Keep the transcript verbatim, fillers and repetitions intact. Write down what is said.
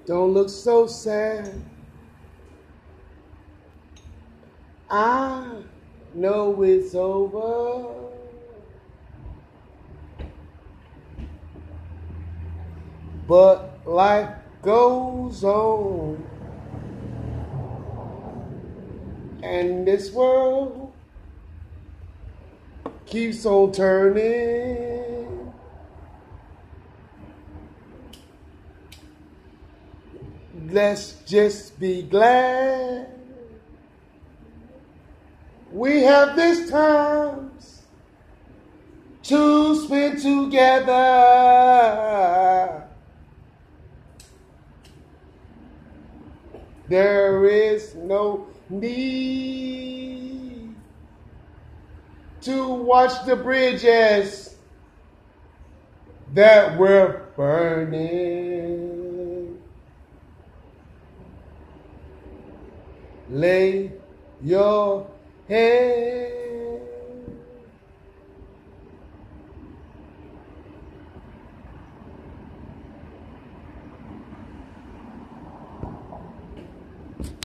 Don't look so sad. I know it's over. But life goes on. And this world keeps on turning. Let's just be glad we have this times to spend together. There is no need to watch the bridges that we're burning. Lay your head